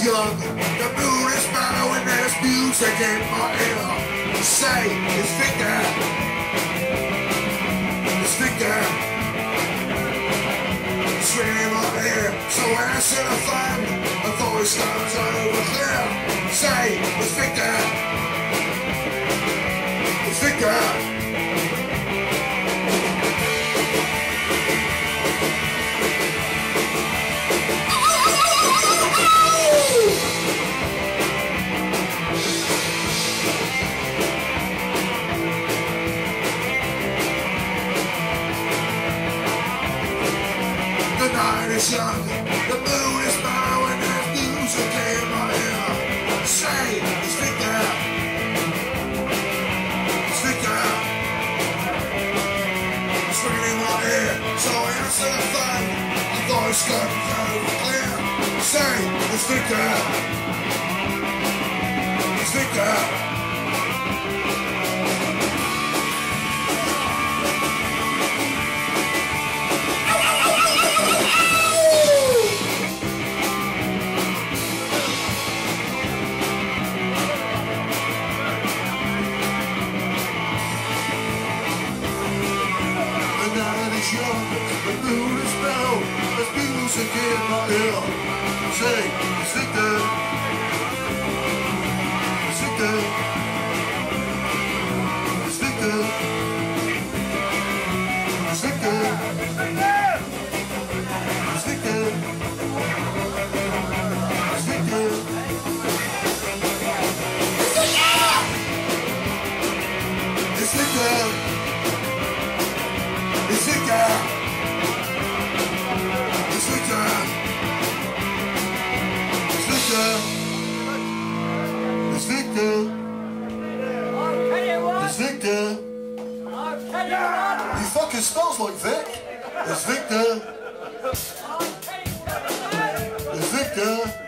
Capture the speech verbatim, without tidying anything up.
young, the moon is mellow and there's music in my ear. Say, it's Victor, it's Victor. It's ringing in my ear, so when I see the phone, a voice comes over clear. Say, it's Victor, it's Victor. The night is young, the moon is mellow and there's music in my ear. Say, it's Victor, it's Victor. It's ringing in my ear, so I answer the phone. A voice comes over clear. Say, it's Victor, it's Victor. Young, the moon is mellow, there's music in my ear. Say, it's Victor, it's Victor, it's Victor, it's Victor, it's Victor, it's Victor, it's Victor, it's Victor. It's Victor! It's Victor! It's Victor! It's Victor! It's Victor! He fucking smells like Vic! It's Victor! It's Victor!